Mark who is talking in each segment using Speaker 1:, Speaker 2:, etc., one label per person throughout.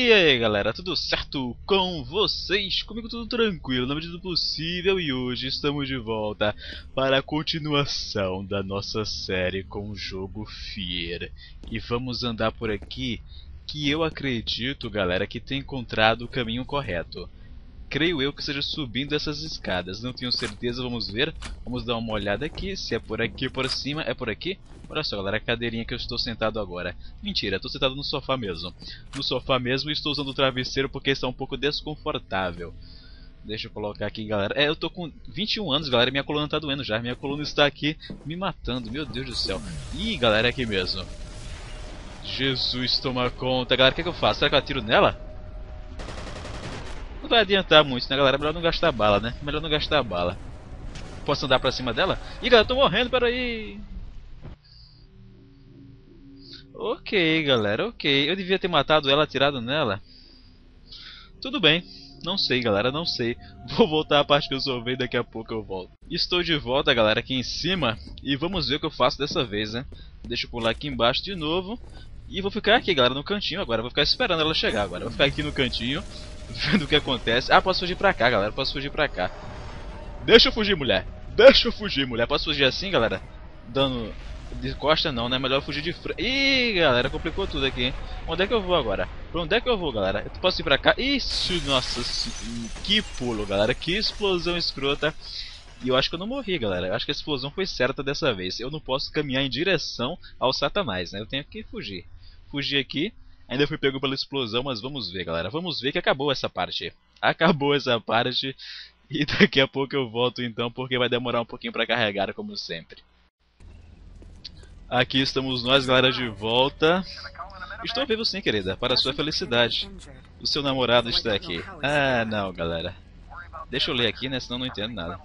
Speaker 1: E aí galera, tudo certo com vocês? Comigo tudo tranquilo, na medida do possível, e hoje estamos de volta para a continuação da nossa série com o jogo Fear. E vamos andar por aqui, que eu acredito, galera, que tem encontrado o caminho correto. Creio eu que seja subindo essas escadas, não tenho certeza, vamos ver. Vamos dar uma olhada aqui, se é por aqui por cima, é por aqui? Olha só galera, a cadeirinha que eu estou sentado agora. Mentira, estou sentado no sofá mesmo. No sofá mesmo e estou usando o travesseiro porque está um pouco desconfortável. Deixa eu colocar aqui galera. Eu tô com 21 anos galera, minha coluna está doendo já. Minha coluna está aqui me matando, meu Deus do céu. Ih galera, é aqui mesmo. Jesus, toma conta. Galera, o que eu faço? Será que eu atiro nela? Não vai adiantar muito, né galera? Melhor não gastar bala, né? Melhor não gastar bala. Posso andar pra cima dela? Ih galera, eu tô morrendo, peraí. Ok galera, ok. Eu devia ter matado ela, atirado nela. Tudo bem. Não sei galera, não sei. Vou voltar à parte que eu salvei, daqui a pouco eu volto. Estou de volta galera, aqui em cima. E vamos ver o que eu faço dessa vez, né? Deixa eu pular aqui embaixo de novo. E vou ficar aqui galera, no cantinho agora. Vou ficar esperando ela chegar agora. Vou ficar aqui no cantinho, vendo o que acontece. Ah, posso fugir pra cá galera, posso fugir pra cá. Deixa eu fugir mulher. Deixa eu fugir mulher. Posso fugir assim galera? Dando de costa não, né? Melhor fugir de frente. Ih galera, complicou tudo aqui, hein? Onde é que eu vou agora? Pra onde é que eu vou galera? Eu posso ir pra cá? Isso, nossa, que pulo galera. Que explosão escrota. E eu acho que eu não morri galera. Eu acho que a explosão foi certa dessa vez. Eu não posso caminhar em direção ao Satanás, né? Eu tenho que fugir. Fugir aqui. Ainda fui pego pela explosão, mas vamos ver galera. Vamos ver que acabou essa parte. Acabou essa parte. E daqui a pouco eu volto então, porque vai demorar um pouquinho pra carregar, como sempre. Aqui estamos nós galera de volta. Estou vivo sim querida, para a sua felicidade. O seu namorado está aqui. Ah não galera. Deixa eu ler aqui, né, senão não entendo nada.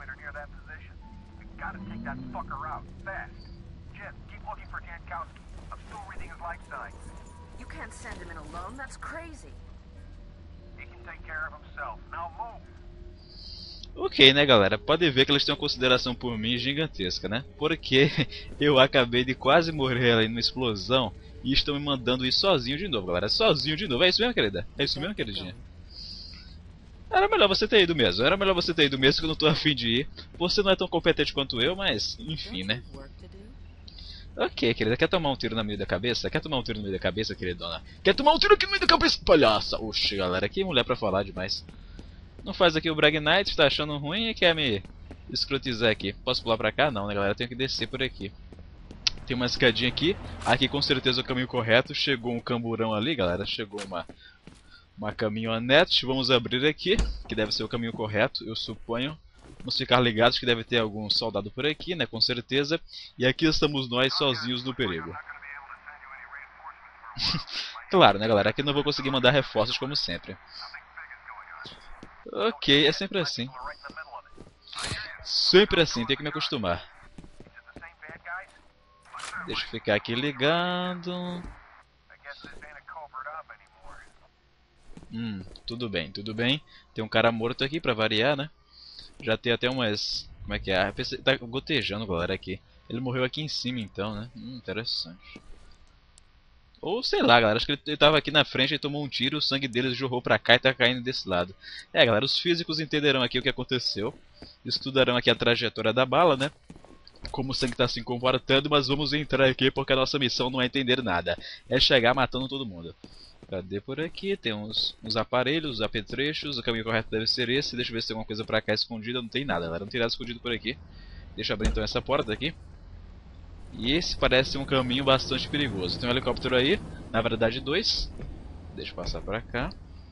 Speaker 1: Ok, né galera, pode ver que eles têm uma consideração por mim gigantesca, né? Porque eu acabei de quase morrer ali numa explosão e estão me mandando ir sozinho de novo, galera. Sozinho de novo, é isso mesmo querida? É isso mesmo queridinha? Era melhor você ter ido mesmo, era melhor você ter ido mesmo, que eu não tô afim de ir. Você não é tão competente quanto eu, mas enfim, né? Ok, querida, quer tomar um tiro no meio da cabeça? Quer tomar um tiro no meio da cabeça, queridona? Quer tomar um tiro aqui no meio da cabeça, palhaça? Oxe, galera, que mulher pra falar demais. Não faz aqui o Brag Knight, tá achando ruim e quer me escrotizar aqui. Posso pular pra cá? Não, né galera, eu tenho que descer por aqui. Tem uma escadinha aqui, aqui com certeza é o caminho correto. Chegou um camburão ali galera, chegou uma caminhonete. Vamos abrir aqui, que deve ser o caminho correto, eu suponho. Vamos ficar ligados que deve ter algum soldado por aqui, né, com certeza. E aqui estamos nós sozinhos no perigo. Claro, né galera, aqui não vou conseguir mandar reforços como sempre. Ok, é sempre assim. Sempre assim, tenho que me acostumar. Deixa eu ficar aqui ligado. Tudo bem, tudo bem. Tem um cara morto aqui pra variar, né? Já tem até umas... Como é que é? Tá gotejando, galera, aqui. Ele morreu aqui em cima, então, né? Interessante. Ou sei lá, galera, acho que ele tava aqui na frente e tomou um tiro, o sangue dele jorrou pra cá e tá caindo desse lado. É, galera, os físicos entenderão aqui o que aconteceu. Estudarão aqui a trajetória da bala, né? Como o sangue tá se comportando, mas vamos entrar aqui porque a nossa missão não é entender nada. É chegar matando todo mundo. Cadê por aqui? Tem uns aparelhos, apetrechos, o caminho correto deve ser esse. Deixa eu ver se tem alguma coisa pra cá escondida. Não tem nada, galera, não tem nada escondido por aqui. Deixa eu abrir então essa porta aqui. E esse parece um caminho bastante perigoso. Tem um helicóptero aí, na verdade dois. Deixa eu passar pra cá.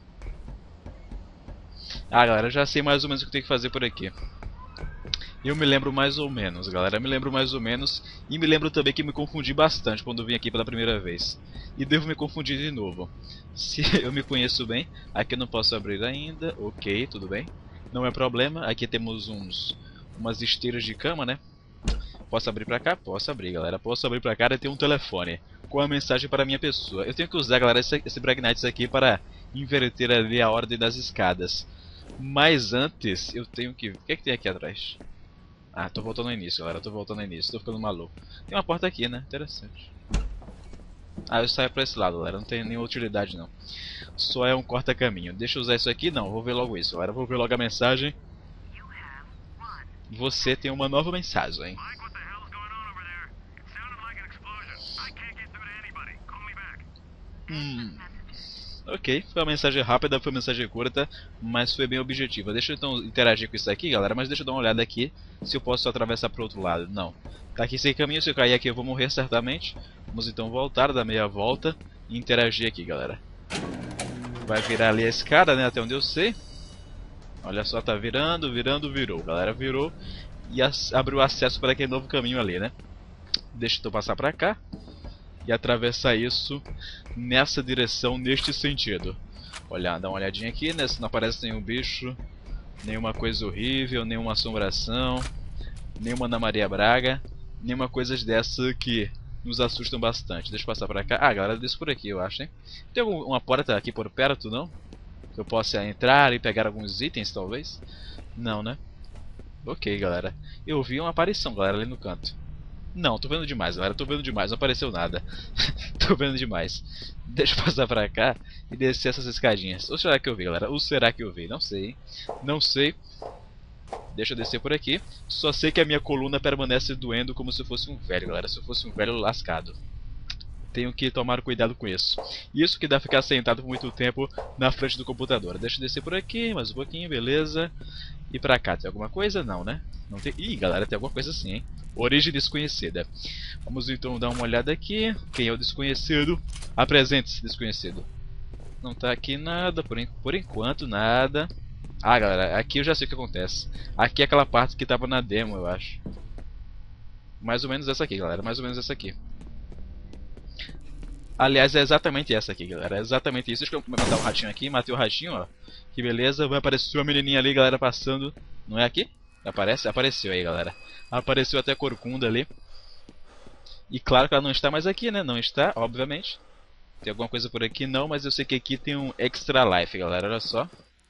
Speaker 1: Ah galera, já sei mais ou menos o que tem que fazer por aqui. Eu me lembro mais ou menos, galera, me lembro mais ou menos. E me lembro também que me confundi bastante quando vim aqui pela primeira vez. E devo me confundir de novo. Se eu me conheço bem, aqui eu não posso abrir ainda. Ok, tudo bem, não é problema. Aqui temos umas esteiras de cama, né? Posso abrir pra cá? Posso abrir, galera. Posso abrir pra cá e tem um telefone com a mensagem para a minha pessoa. Eu tenho que usar, galera, esse Brag Knight aqui para inverter ali a ordem das escadas. Mas antes, eu tenho que... O que é que tem aqui atrás? Ah, tô voltando ao início, galera. Tô voltando ao início. Tô ficando maluco. Tem uma porta aqui, né? Interessante. Ah, eu saio pra esse lado, galera. Não tem nenhuma utilidade, não. Só é um corta-caminho. Deixa eu usar isso aqui? Não, vou ver logo isso, galera. Vou ver logo a mensagem. Você tem uma nova mensagem. Ok, foi uma mensagem rápida, foi uma mensagem curta, mas foi bem objetiva. Deixa eu então interagir com isso aqui, galera, mas deixa eu dar uma olhada aqui se eu posso atravessar pro outro lado. Não. Tá aqui sem caminho, se eu cair aqui eu vou morrer certamente. Vamos então voltar, dar meia volta e interagir aqui, galera. Vai virar ali a escada, né, até onde eu sei. Olha só, tá virando, virou. Galera, virou e abriu acesso para aquele novo caminho ali, né. Deixa eu passar pra cá e atravessar isso nessa direção, neste sentido. Olha, dá uma olhadinha aqui, né? Se não aparece nenhum bicho, nenhuma coisa horrível, nenhuma assombração, nenhuma Ana Maria Braga, nenhuma coisa dessa que nos assustam bastante. Deixa eu passar pra cá. Ah, galera, desço por aqui, eu acho, hein? Tem alguma porta aqui por perto, não? Que eu possa entrar e pegar alguns itens, talvez? Não, né? Ok, galera. Eu vi uma aparição, galera, ali no canto. Não, tô vendo demais, galera, tô vendo demais, não apareceu nada. Tô vendo demais. Deixa eu passar pra cá e descer essas escadinhas. Ou será que eu vi, galera? Ou será que eu vi? Não sei, hein? Não sei. Deixa eu descer por aqui. Só sei que a minha coluna permanece doendo como se eu fosse um velho, galera. Se eu fosse um velho lascado. Tenho que tomar cuidado com isso. Isso que dá ficar sentado por muito tempo na frente do computador. Deixa eu descer por aqui, mais um pouquinho, beleza. E pra cá, tem alguma coisa? Não, né? Não tem... Ih, galera, tem alguma coisa assim, hein? Origem desconhecida. Vamos então dar uma olhada aqui. Quem é o desconhecido? Apresente-se, desconhecido. Não tá aqui nada, por enquanto nada. Ah, galera, aqui eu já sei o que acontece. Aqui é aquela parte que tava na demo, eu acho. Mais ou menos essa aqui, galera, mais ou menos essa aqui. Aliás, é exatamente essa aqui, galera, é exatamente isso. Deixa eu matar um ratinho aqui, matei o ratinho, ó. Que beleza, vai aparecer uma menininha ali, galera, passando. Não é aqui? Aparece? Apareceu aí, galera. Apareceu até a corcunda ali. E claro que ela não está mais aqui, né? Não está, obviamente. Tem alguma coisa por aqui? Não, mas eu sei que aqui tem um extra life, galera. Olha só.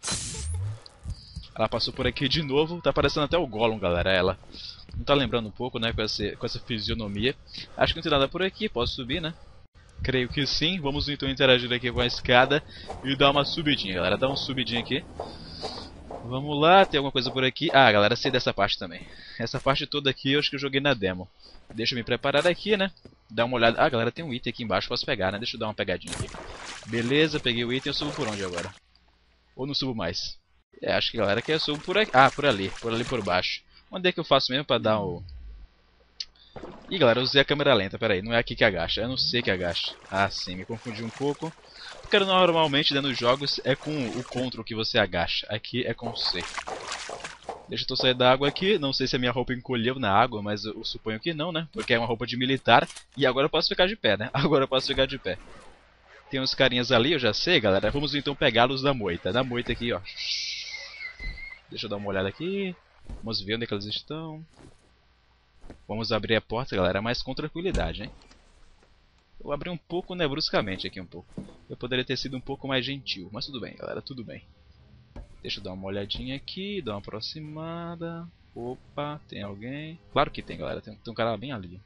Speaker 1: Ela passou por aqui de novo. Tá parecendo até o Gollum, galera, ela. Não tá lembrando um pouco, né? Com essa fisionomia. Acho que não tem nada por aqui. Posso subir, né? Creio que sim. Vamos então interagir aqui com a escada e dar uma subidinha, galera. Dá uma subidinha aqui. Vamos lá, tem alguma coisa por aqui. Ah, galera, sei dessa parte também. Essa parte toda aqui eu acho que eu joguei na demo. Deixa eu me preparar aqui, né? Dar uma olhada. Ah, galera, tem um item aqui embaixo, posso pegar, né? Deixa eu dar uma pegadinha aqui. Beleza, peguei o item, eu subo por onde agora? Ou não subo mais? É, acho que, galera, que eu subo por aqui. Ah, por ali por baixo. Onde é que eu faço mesmo pra dar o... Ih, galera, eu usei a câmera lenta, pera aí, não é aqui que agacha, eu não sei que agacha. Ah, sim, me confundi um pouco. Porque normalmente, né, nos jogos é com o CTRL que você agacha, aqui é com o C. Deixa eu sair da água aqui, não sei se a minha roupa encolheu na água, mas eu suponho que não, né? Porque é uma roupa de militar, e agora eu posso ficar de pé, né? Agora eu posso ficar de pé. Tem uns carinhas ali, eu já sei, galera, vamos então pegá-los da moita. Da moita aqui, ó. Deixa eu dar uma olhada aqui, vamos ver onde é que eles estão. Vamos abrir a porta, galera, mas com tranquilidade, hein? Eu abri um pouco, né, bruscamente aqui um pouco. Eu poderia ter sido um pouco mais gentil, mas tudo bem, galera, tudo bem. Deixa eu dar uma olhadinha aqui, dar uma aproximada. Opa, tem alguém? Claro que tem, galera, tem um cara bem ali.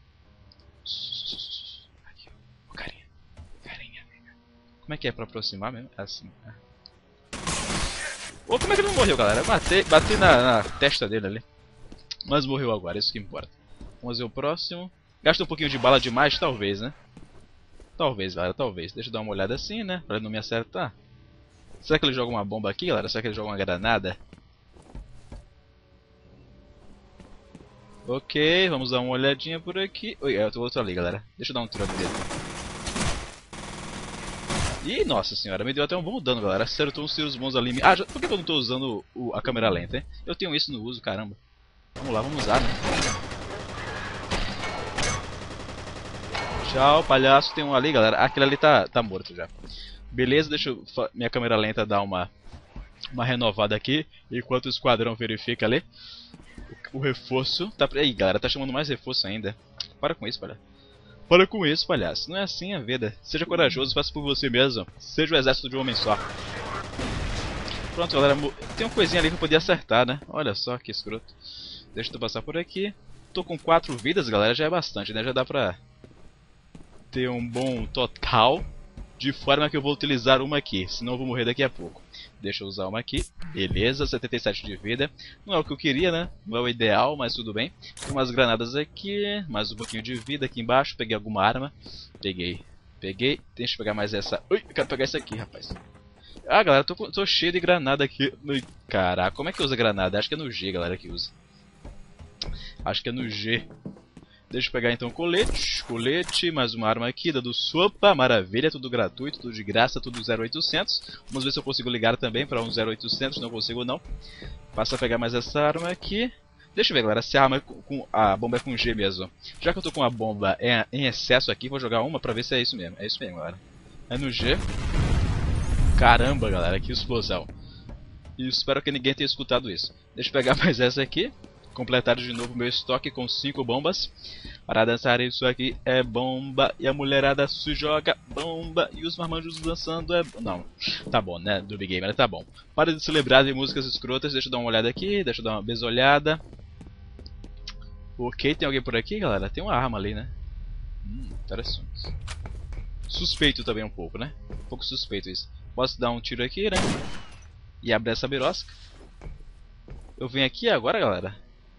Speaker 1: Aqui, ó, carinha. Como é que é pra aproximar mesmo? É assim, né? Ô, como é que ele não morreu, galera? Bati na testa dele ali. Mas morreu agora, isso que importa. Vamos ver o próximo. Gasta um pouquinho de bala demais, talvez, né? Talvez, galera, talvez. Deixa eu dar uma olhada assim, né? Pra ele não me acertar. Será que ele joga uma bomba aqui, galera? Será que ele joga uma granada? Ok, vamos dar uma olhadinha por aqui. Oi, é outro ali, galera. Deixa eu dar um tiro nele. Ih, nossa senhora, me deu até um bom dano, galera. Acertou uns tiros bons ali. Ah, por que eu não tô usando a câmera lenta, hein? Eu tenho isso no uso, caramba. Vamos lá, vamos usar, né? Tchau, palhaço. Tem um ali, galera. Aquele ali tá morto já. Beleza, deixa eu, minha câmera lenta dar uma renovada aqui. Enquanto o esquadrão verifica ali. O reforço. Tá... Aí, galera, tá chamando mais reforço ainda. Para com isso, palhaço. Para com isso, palhaço. Não é assim a vida. Seja corajoso, faça por você mesmo. Seja o exército de um homem só. Pronto, galera. Tem uma coisinha ali que eu podia acertar, né? Olha só que escroto. Deixa eu passar por aqui. Tô com 4 vidas, galera. Já é bastante, né? Já dá pra ter um bom total, de forma que eu vou utilizar uma aqui, senão eu vou morrer daqui a pouco. Deixa eu usar uma aqui, beleza, 77 de vida. Não é o que eu queria, né? Não é o ideal, mas tudo bem. Tem umas granadas aqui, mais um pouquinho de vida aqui embaixo. Peguei alguma arma, peguei. Deixa eu pegar mais essa. Ui, eu quero pegar essa aqui, rapaz. Ah, galera, tô cheio de granada aqui. Caraca, como é que usa granada? Acho que é no G, galera, que usa. Acho que é no G. Deixa eu pegar então colete, mais uma arma aqui, dando sopa, maravilha, tudo gratuito, tudo de graça, tudo 0800. Vamos ver se eu consigo ligar também para um 0800, não consigo não. Passa a pegar mais essa arma aqui. Deixa eu ver, galera, se a arma a bomba é com G mesmo. Já que eu tô com a bomba em excesso aqui, vou jogar uma pra ver se é isso mesmo. É isso mesmo, galera. É no G. Caramba, galera, que explosão. E espero que ninguém tenha escutado isso. Deixa eu pegar mais essa aqui. Completar de novo meu estoque com 5 bombas. Para dançar isso aqui é bomba. E a mulherada se joga bomba. E os marmanjos dançando é... Não, tá bom, né? Do Big Gamer, tá bom. Para de se lembrar de músicas escrotas. Deixa eu dar uma olhada aqui. Deixa eu dar uma besolhada. Ok, tem alguém por aqui, galera? Tem uma arma ali, né? Interessante. Suspeito também um pouco, né? Um pouco suspeito isso. Posso dar um tiro aqui, né? E abrir essa birosca. Eu venho aqui agora, galera?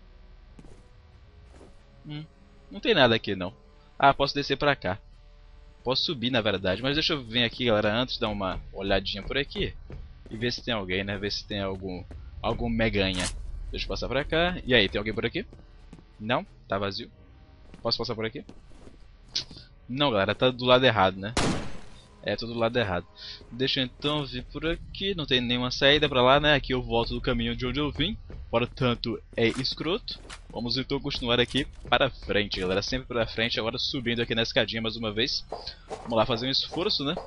Speaker 1: Não tem nada aqui não. Ah, posso descer pra cá. Posso subir na verdade. Mas deixa eu vir aqui, galera, antes dar uma olhadinha por aqui. E ver se tem alguém, né? Ver se tem algum meganha. Deixa eu passar pra cá. E aí, tem alguém por aqui? Não? Tá vazio. Posso passar por aqui? Não, galera, tá do lado errado, né? É, tô do lado errado. Deixa eu então vir por aqui. Não tem nenhuma saída pra lá, né? Aqui eu volto do caminho de onde eu vim. Portanto, é escroto. Vamos então continuar aqui para frente, galera. Sempre para frente. Agora subindo aqui na escadinha mais uma vez. Vamos lá fazer um esforço, né?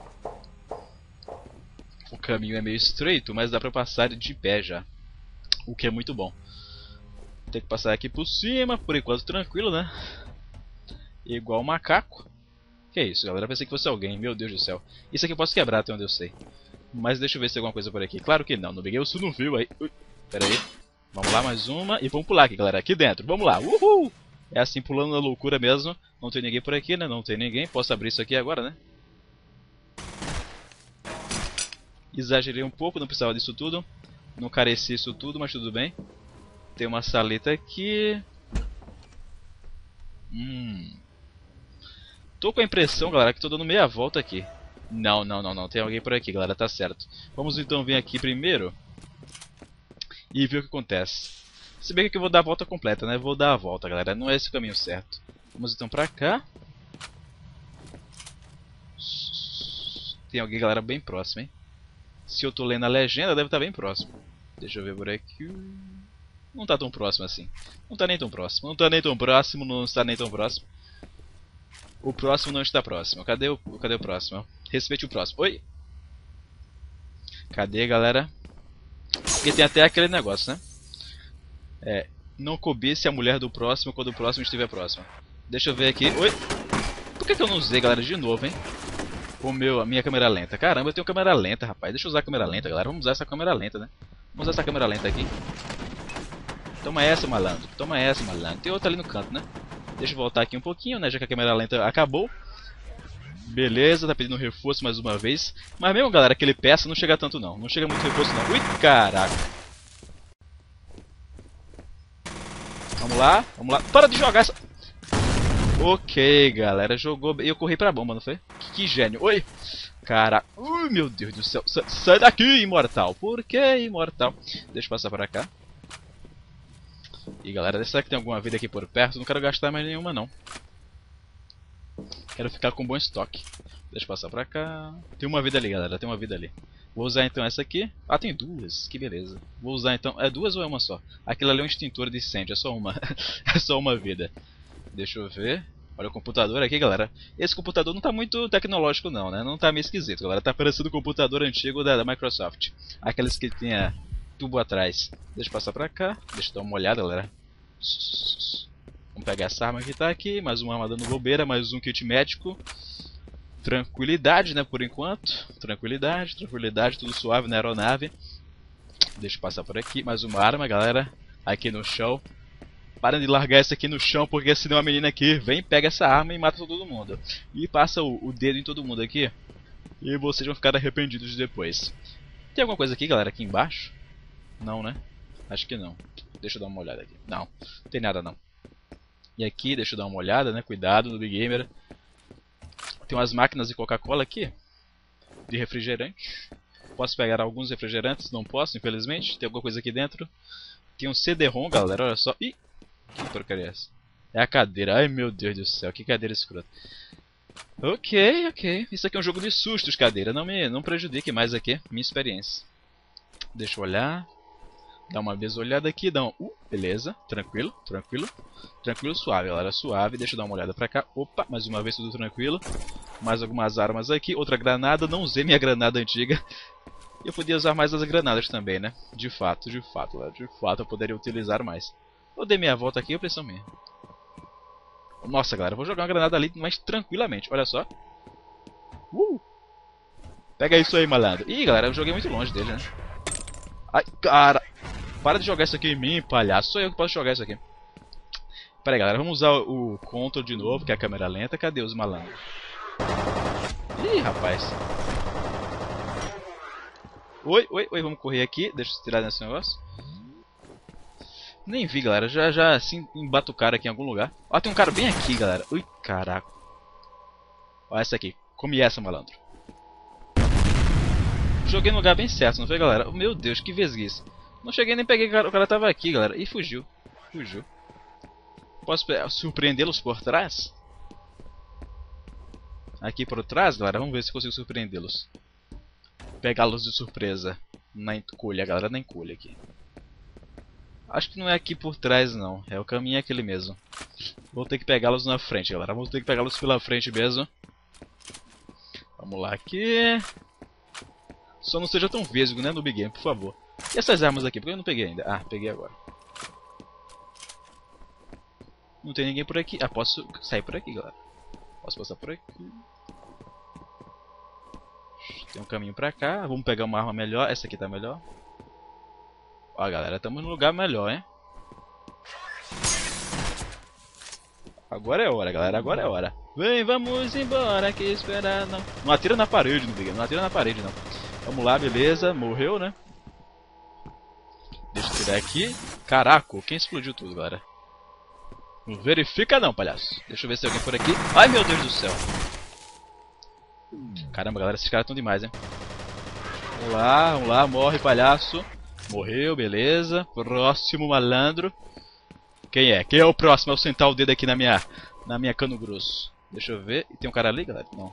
Speaker 1: O caminho é meio estreito, mas dá pra passar de pé já. O que é muito bom. Tem que passar aqui por cima. Por enquanto tranquilo, né? Igual um macaco. Que isso, galera? Pensei que fosse alguém. Meu Deus do céu. Isso aqui eu posso quebrar até onde eu sei. Mas deixa eu ver se tem alguma coisa por aqui. Claro que não. No Big Gamer não viu aí. Ui, pera aí. Vamos lá, mais uma. E vamos pular aqui, galera. Aqui dentro. Vamos lá. Uhul! É assim, pulando na loucura mesmo. Não tem ninguém por aqui, né? Não tem ninguém. Posso abrir isso aqui agora, né? Exagerei um pouco. Não precisava disso tudo. Não careci isso tudo, mas tudo bem. Tem uma saleta aqui. Tô com a impressão, galera, que tô dando meia volta aqui. Não. Tem alguém por aqui, galera. Tá certo. Vamos então vir aqui primeiro. E ver o que acontece. Se bem que eu vou dar a volta completa, né? Vou dar a volta, galera. Não é esse o caminho certo. Vamos então pra cá. Tem alguém, galera, bem próximo, hein? Se eu tô lendo a legenda, deve estar bem próximo. Deixa eu ver por aqui. Não tá tão próximo assim. Não tá nem tão próximo. Não tá nem tão próximo. Não está nem tão próximo. O próximo não está próximo. Cadê o próximo? Respeite o próximo. Oi! Cadê, galera? Porque tem até aquele negócio, né? É, não cobice a mulher do próximo quando o próximo estiver próximo. Deixa eu ver aqui. Oi! Por que eu não usei, galera, de novo, hein? A minha câmera lenta. Caramba, eu tenho câmera lenta, rapaz. Deixa eu usar a câmera lenta, galera. Vamos usar essa câmera lenta, né? Vamos usar essa câmera lenta aqui. Toma essa, malandro. Toma essa, malandro. Tem outra ali no canto, né? Deixa eu voltar aqui um pouquinho, né? Já que a câmera lenta acabou. Beleza, tá pedindo reforço mais uma vez. Mas mesmo, galera, aquele peça não chega tanto não. Não chega muito reforço não. Ui, caraca. Vamos lá. Para de jogar essa... Ok, galera. Jogou bem. Eu corri pra bomba, não foi? Que gênio. Oi. Caraca. Ui, meu Deus do céu. Sai daqui, imortal. Por que imortal? Deixa eu passar pra cá. E galera, será que tem alguma vida aqui por perto? Não quero gastar mais nenhuma não. Quero ficar com bom estoque. Deixa eu passar pra cá. Tem uma vida ali, galera. Tem uma vida ali. Vou usar então essa aqui. Ah, tem duas. Que beleza. Vou usar então... É duas ou é uma só? Aquilo ali é um extintor de incêndio. É só uma. É só uma vida. Deixa eu ver. Olha o computador aqui, galera. Esse computador não tá muito tecnológico não, né? Não tá meio esquisito, galera. Tá parecendo o computador antigo da Microsoft. Aqueles que tinha tubo atrás. Deixa eu passar pra cá. Deixa eu dar uma olhada, galera. Vamos pegar essa arma que tá aqui. Mais uma arma dando bobeira. Mais um kit médico. Tranquilidade, né, por enquanto. Tranquilidade, tudo suave na aeronave. Deixa eu passar por aqui. Mais uma arma, galera. Aqui no chão. Parem de largar isso aqui no chão, porque senão a menina aqui vem, pega essa arma e mata todo mundo. E passa o dedo em todo mundo aqui. E vocês vão ficar arrependidos depois. Tem alguma coisa aqui, galera, aqui embaixo? Não, né? Acho que não. Deixa eu dar uma olhada aqui. Não, não tem nada não. E aqui, deixa eu dar uma olhada, né? Cuidado no Big Gamer. Tem umas máquinas de Coca-Cola aqui. De refrigerante. Posso pegar alguns refrigerantes? Não posso, infelizmente. Tem alguma coisa aqui dentro. Tem um CD-ROM, galera, olha só. Ih, que porcaria é essa? É a cadeira. Ai, meu Deus do céu, que cadeira escrota. Ok, ok. Isso aqui é um jogo de sustos, cadeira. Não prejudique mais aqui minha experiência. Deixa eu olhar. Dá uma vez olhada aqui, dá um... beleza, tranquilo, tranquilo. Tranquilo, suave, galera, suave. Deixa eu dar uma olhada pra cá. Opa, mais uma vez tudo tranquilo. Mais algumas armas aqui. Outra granada, não usei minha granada antiga. Eu podia usar mais as granadas também, né? De fato, galera, de fato eu poderia utilizar mais. Eu dei minha volta aqui, eu pressão minha. Nossa, galera, eu vou jogar uma granada ali mais tranquilamente, olha só. Pega isso aí, malandro. Ih, galera, eu joguei muito longe dele, né? Ai, cara. Para de jogar isso aqui em mim, palhaço. Sou eu que posso jogar isso aqui. Pera aí, galera. Vamos usar o control de novo, que é a câmera lenta. Cadê os malandros? Ih, rapaz. Oi. Vamos correr aqui. Deixa eu tirar nesse negócio. Nem vi, galera. Já assim, embato o cara aqui em algum lugar. Ó, tem um cara bem aqui, galera. Ui, caraca. Ó, essa aqui. Come essa, malandro. Joguei no lugar bem certo, não foi, galera? Meu Deus, que vesguice. Não cheguei nem peguei, o cara tava aqui, galera. E fugiu. Fugiu. Posso surpreendê-los por trás? Aqui por trás, galera. Vamos ver se consigo surpreendê-los. Pegá-los de surpresa. Na encolha, galera. Na encolha aqui. Acho que não é aqui por trás, não. É o caminho aquele mesmo. Vou ter que pegá-los na frente, galera. Vamos ter que pegá-los pela frente mesmo. Vamos lá aqui. Só não seja tão vesgo, né, no Big Game, por favor. E essas armas aqui? Porque eu não peguei ainda. Ah, peguei agora. Não tem ninguém por aqui. Ah, posso sair por aqui, galera. Posso passar por aqui. Tem um caminho pra cá. Vamos pegar uma arma melhor. Essa aqui tá melhor. Ó, galera, estamos num lugar melhor, hein? Agora é hora, galera. Agora é hora. Vem, vamos embora. Que esperar não. Não atira na parede, não Big. Não atira na parede, não. Vamos lá, beleza. Morreu, né? Deixa eu tirar aqui. Caraca, quem explodiu tudo, galera? Não verifica não, palhaço. Deixa eu ver se tem alguém por aqui. Ai, meu Deus do céu. Caramba, galera, esses caras estão demais, hein? Vamos lá, morre, palhaço. Morreu, beleza. Próximo malandro. Quem é? Quem é o próximo? Eu sentar o dedo aqui na minha cano grosso. Deixa eu ver. E tem um cara ali, galera? Não.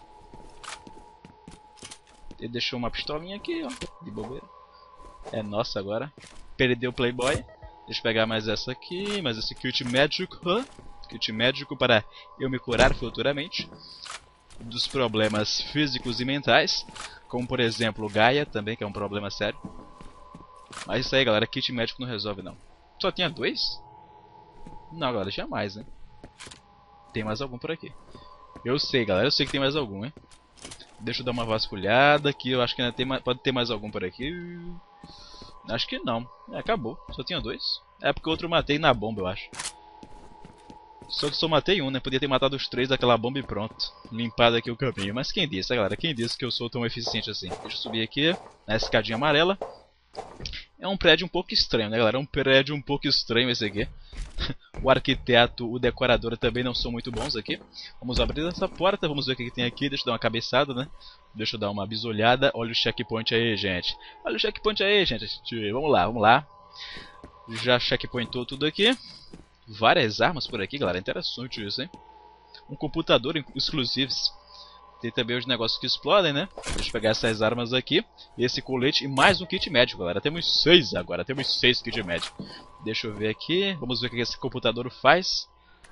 Speaker 1: Ele deixou uma pistolinha aqui, ó. De bobeira. É nossa agora. Perdeu o Playboy. Deixa eu pegar mais essa aqui. Mais esse kit médico. Kit médico para eu me curar futuramente dos problemas físicos e mentais. Como por exemplo o Gaia também, que é um problema sério. Mas isso aí, galera. Kit médico não resolve não. Só tinha 2? Não, galera. Tinha mais, né? Tem mais algum por aqui. Eu sei, galera. Eu sei que tem mais algum, hein? Deixa eu dar uma vasculhada aqui. Eu acho que ainda tem pode ter mais algum por aqui. Acho que não. É, acabou. Só tinha 2. É porque o outro eu matei na bomba, eu acho. Só que só matei um, né? Podia ter matado os 3 daquela bomba e pronto. Limpado aqui o caminho. Mas quem disse, galera? Quem disse que eu sou tão eficiente assim? Deixa eu subir aqui. Na escadinha amarela. É um prédio um pouco estranho, né, galera? É um prédio um pouco estranho esse aqui. O arquiteto, o decorador também não são muito bons aqui. Vamos abrir essa porta, vamos ver o que tem aqui. Deixa eu dar uma cabeçada, né? Deixa eu dar uma bisolhada. Olha o checkpoint aí, gente. Olha o checkpoint aí, gente. Vamos lá, vamos lá. Já checkpointou tudo aqui. Várias armas por aqui, galera. Interessante isso, hein? Um computador exclusivo. Tem também os negócios que explodem, né? Deixa eu pegar essas armas aqui. Esse colete e mais um kit médico, galera. Temos 6 agora. Temos 6 kits médicos. Deixa eu ver aqui. Vamos ver o que esse computador faz.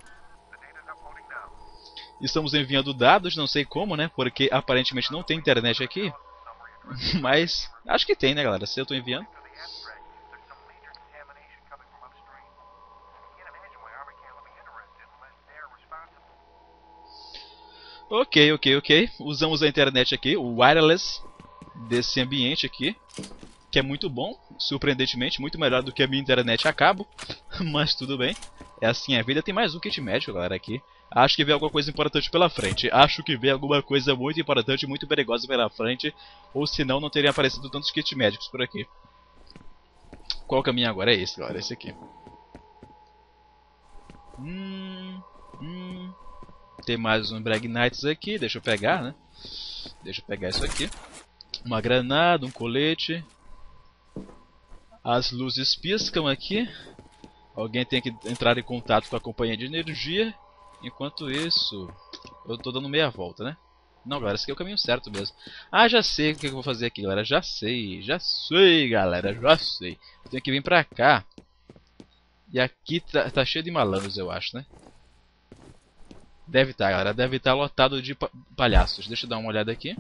Speaker 1: Estamos enviando dados, não sei como, né? Porque aparentemente não tem internet aqui. Mas acho que tem, né, galera? Se eu estou enviando. Ok. Usamos a internet aqui, o wireless desse ambiente aqui, que é muito bom, surpreendentemente, muito melhor do que a minha internet a cabo, mas tudo bem. É assim a vida. Tem mais um kit médico, galera, aqui. Acho que vem alguma coisa importante pela frente. Acho que vem alguma coisa muito importante, muito perigosa pela frente. Ou senão não teria aparecido tantos kits médicos por aqui. Qual caminho agora? É esse, galera. Esse aqui. Tem mais um Bragnites aqui. Deixa eu pegar, né? Deixa eu pegar isso aqui. Uma granada, um colete. As luzes piscam aqui. Alguém tem que entrar em contato com a companhia de energia. Enquanto isso, eu tô dando meia volta, né? Não, galera, esse aqui é o caminho certo mesmo. Ah, já sei o que eu vou fazer aqui, galera. Já sei, galera, já sei. Eu tenho que vir pra cá. E aqui tá cheio de malandros, eu acho, né? Deve estar, galera. Deve estar lotado de palhaços. Deixa eu dar uma olhada aqui.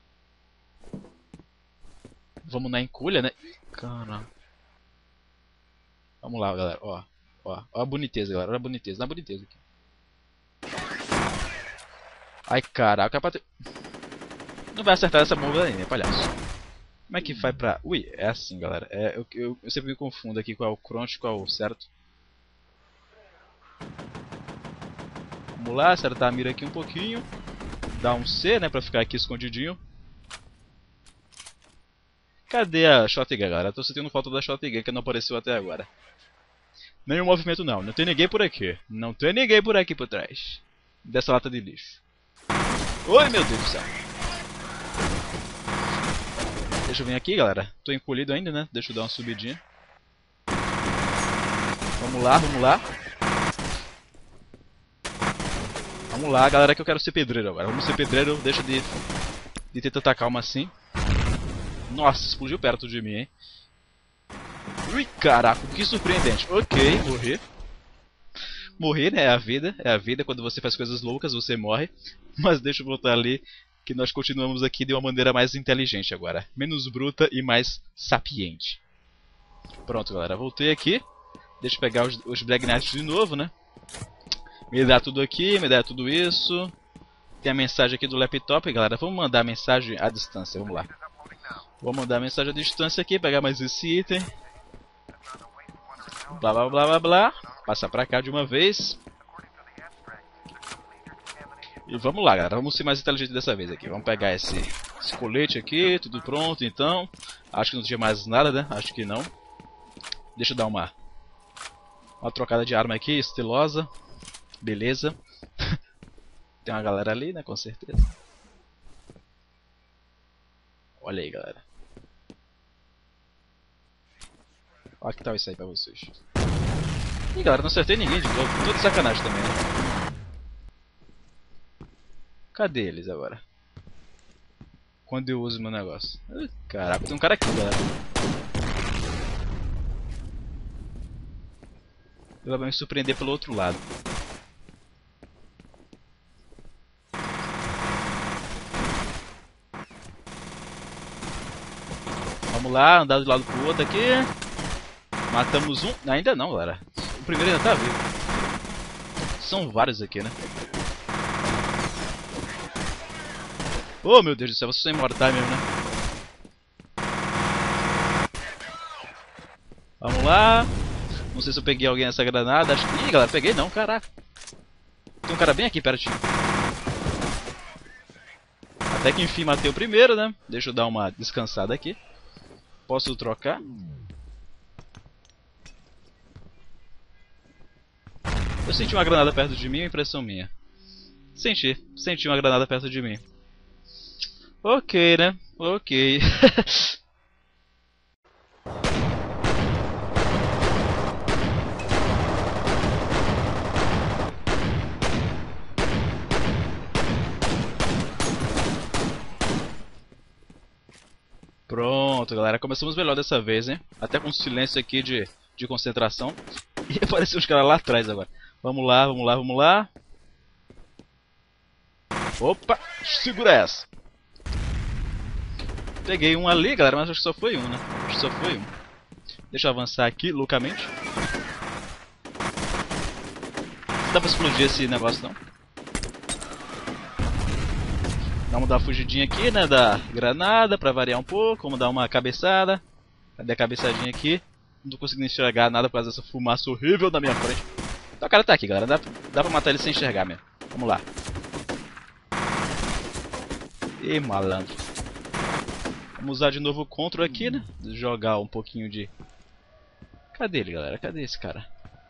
Speaker 1: Vamos na encolha, né? Caramba. Vamos lá, galera. Ó a boniteza, galera. Olha a boniteza. Na boniteza aqui. Ai, caraca. Não vai acertar essa bomba aí, né, palhaço? Como é que vai pra... Ui, é assim, galera. Eu sempre me confundo aqui qual é o crunch e qual é o certo. Vamos lá, acertar a mira aqui um pouquinho. Dar um C, né, pra ficar aqui escondidinho. Cadê a shotgun, galera? Tô sentindo falta da shotgun que não apareceu até agora. Nenhum movimento não. Não tem ninguém por aqui. Não tem ninguém por aqui por trás. Dessa lata de lixo. Oi, meu Deus do céu. Deixa eu vir aqui, galera. Tô encolhido ainda, né? Deixa eu dar uma subidinha. Vamos lá, vamos lá. Vamos lá, galera, que eu quero ser pedreiro agora. Vamos ser pedreiro. Deixa de ter tanta calma assim. Nossa, explodiu perto de mim, hein? Ui, caraca, que surpreendente. Ok, morri. Morrer, né? É a vida. É a vida. Quando você faz coisas loucas, você morre. Mas deixa eu voltar ali, que nós continuamos aqui de uma maneira mais inteligente agora. Menos bruta e mais sapiente. Pronto, galera. Voltei aqui. Deixa eu pegar os Bragnites de novo, né? Me dá tudo aqui, me dá tudo isso. Tem a mensagem aqui do laptop, galera. Vamos mandar a mensagem à distância. Vamos lá. Vou mandar a mensagem à distância aqui, pegar mais esse item. Blá blá blá blá blá. Passar pra cá de uma vez. E vamos lá, galera. Vamos ser mais inteligentes dessa vez aqui. Vamos pegar esse colete aqui. Tudo pronto, então. Acho que não tinha mais nada, né? Acho que não. Deixa eu dar uma trocada de arma aqui, estilosa. Beleza. Tem uma galera ali, né? Com certeza. Olha aí, galera. Olha que tal isso aí pra vocês. Ih, galera, não acertei ninguém de novo. Tô de sacanagem também, né? Cadê eles agora? Quando eu uso meu negócio. Caraca, tem um cara aqui, galera. Ele vai me surpreender pelo outro lado. Vamos lá, andar de um lado pro outro aqui. Matamos um. Ainda não, galera. O primeiro ainda tá vivo. São vários aqui, né? Oh, meu Deus do céu, vocês são imortais mesmo, né? Vamos lá. Não sei se eu peguei alguém nessa granada. Acho que... Ih, galera, peguei não, caraca. Tem um cara bem aqui pertinho. Até que enfim matei o primeiro, né? Deixa eu dar uma descansada aqui. Posso trocar? Eu senti uma granada perto de mim, impressão minha. Senti uma granada perto de mim. Ok, né? Ok. Pronto, galera. Começamos melhor dessa vez, hein? Até com silêncio aqui de concentração. E apareceu uns caras lá atrás agora. Vamos lá, vamos lá, vamos lá. Opa! Segura essa! Peguei um ali, galera, mas acho que só foi um, né? Acho que só foi um. Deixa eu avançar aqui, loucamente. Não dá pra explodir esse negócio, não. Vamos dar uma fugidinha aqui, né? Da granada, pra variar um pouco. Vamos dar uma cabeçada. Cadê a cabeçadinha aqui? Não tô conseguindo enxergar nada por causa dessa fumaça horrível na minha frente. Então o cara tá aqui, galera. Dá pra matar ele sem enxergar mesmo. Vamos lá. Ih, malandro. Vamos usar de novo o Ctrl aqui, né? Jogar um pouquinho de... Cadê ele, galera? Cadê esse cara?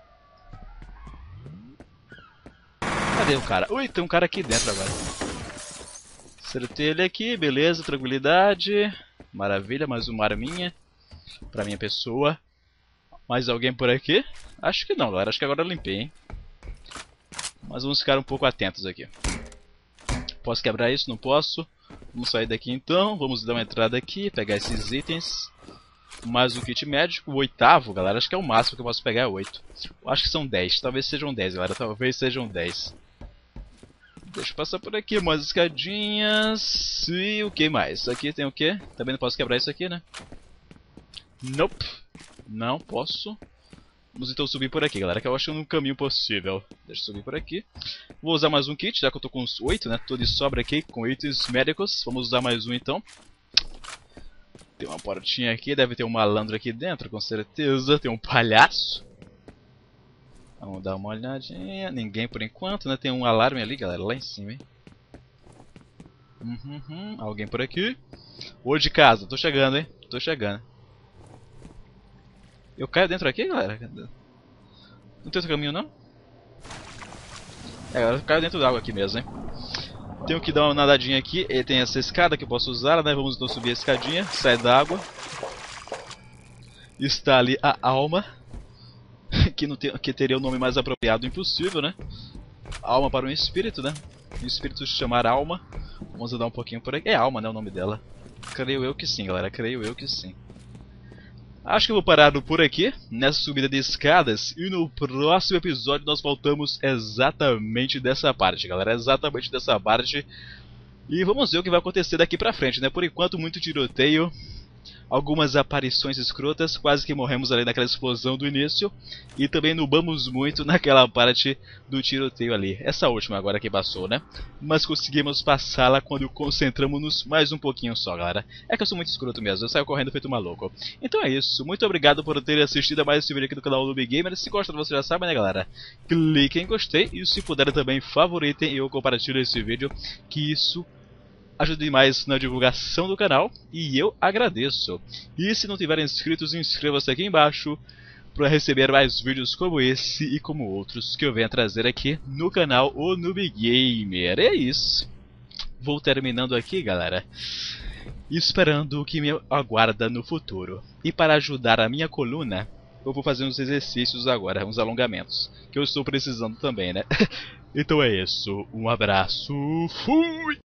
Speaker 1: Cadê o cara? Ui, tem um cara aqui dentro agora. Acertei ele aqui, beleza, tranquilidade. Maravilha, mais uma arminha pra minha pessoa. Mais alguém por aqui? Acho que não, galera. Acho que agora eu limpei, hein? Mas vamos ficar um pouco atentos aqui. Posso quebrar isso? Não posso. Vamos sair daqui então. Vamos dar uma entrada aqui, pegar esses itens. Mais um kit médico. O 8º, galera. Acho que é o máximo que eu posso pegar, é 8. Acho que são 10. Talvez sejam 10, galera. Talvez sejam 10. Deixa eu passar por aqui. Umas escadinhas. E o que mais? Aqui tem o que? Também não posso quebrar isso aqui, né? Nope. Não posso. Vamos então subir por aqui, galera, que eu acho um caminho possível. Deixa eu subir por aqui. Vou usar mais um kit, já que eu tô com uns 8, né? Tô de sobra aqui, com itens médicos. Vamos usar mais um então. Tem uma portinha aqui, deve ter um malandro aqui dentro, com certeza. Tem um palhaço. Vamos dar uma olhadinha. Ninguém por enquanto, né? Tem um alarme ali, galera, lá em cima, hein? Alguém por aqui. Ô de casa, tô chegando, hein? Tô chegando. Eu caio dentro aqui, galera? Não tem outro caminho, não? É, eu caio dentro da água aqui mesmo, hein? Tenho que dar uma nadadinha aqui. E tem essa escada que eu posso usar, né? Vamos então subir a escadinha, sair da água. Está ali a alma. Que teria o nome mais apropriado impossível, né? Alma para um espírito, né? Um espírito se chamar alma. Vamos andar um pouquinho por aqui. É alma, né? O nome dela. Creio eu que sim, galera. Creio eu que sim. Acho que eu vou parar por aqui, nessa subida de escadas, e no próximo episódio nós voltamos exatamente dessa parte, galera, exatamente dessa parte. E vamos ver o que vai acontecer daqui pra frente, né? Por enquanto, muito tiroteio, algumas aparições escrotas, quase que morremos ali naquela explosão do início, e também nubamos muito naquela parte do tiroteio ali, essa última agora que passou, né? Mas conseguimos passá-la quando concentramos-nos mais um pouquinho só, galera. É que eu sou muito escroto mesmo, eu saio correndo feito maluco. Então é isso, muito obrigado por terem assistido a mais esse vídeo aqui do canal Noob Gamer. Se gostam, você já sabe, né, galera? Clique em gostei e se puderem também favoritem e ou compartilhem esse vídeo, que isso ajude demais na divulgação do canal e eu agradeço. E se não tiverem inscritos, inscreva-se aqui embaixo para receber mais vídeos como esse e como outros que eu venho trazer aqui no canal O Noob Gamer. É isso. Vou terminando aqui, galera, esperando o que me aguarda no futuro. E para ajudar a minha coluna, eu vou fazer uns exercícios agora, uns alongamentos, que eu estou precisando também, né? Então é isso. Um abraço. Fui!